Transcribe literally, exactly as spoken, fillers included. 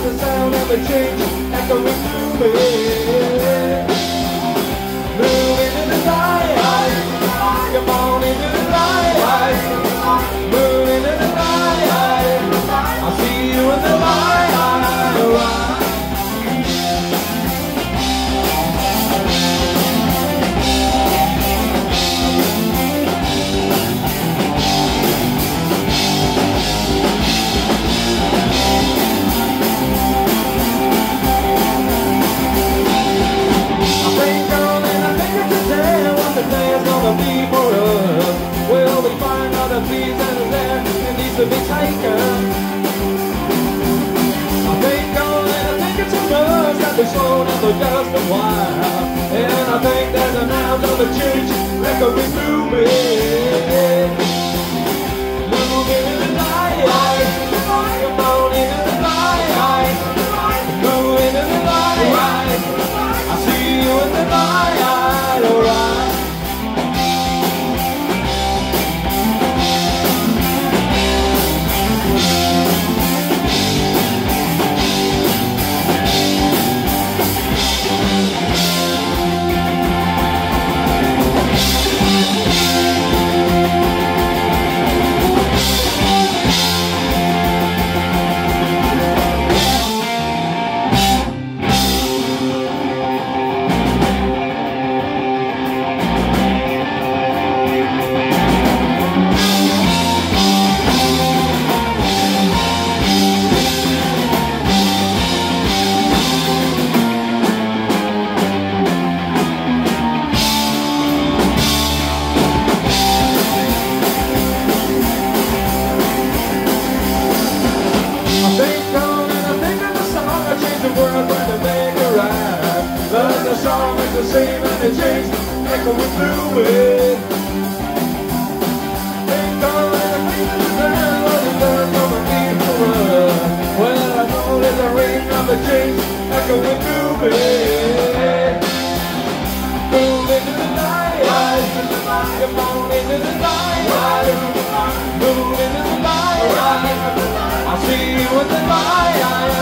There's the sound of a change echoing through me. Moving in the light, come on into the light. Moving in the light, I'll see you in the light. To be taken. I think on and I think it's a buzz that we slow down for just a while. And I think there's an sound of a change echoing through me. Moving in the light, come on into the light. Moving in the light, I see you in the light, alright. The song is the same and it changes, echoing through it. Think on it, I think it's the sound of the bird from a beautiful world. Well, I know there's a ring of a change, echoing through it. Move into the light, come on into the light. Move into the light, I'll see you in the light.